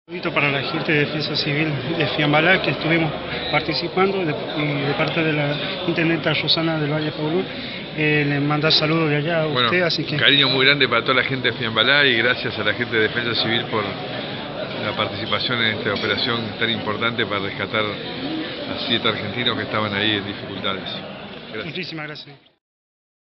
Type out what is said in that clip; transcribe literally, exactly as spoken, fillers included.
Para la gente de Defensa Civil de Fiambalá, que estuvimos participando, de, y de parte de la intendenta Rosana del Valle Paulú, eh, le manda saludos de allá a bueno, usted, así que... Un cariño muy grande para toda la gente de Fiambalá y gracias a la gente de Defensa Civil por la participación en esta operación tan importante para rescatar a siete argentinos que estaban ahí en dificultades. Gracias. Muchísimas gracias.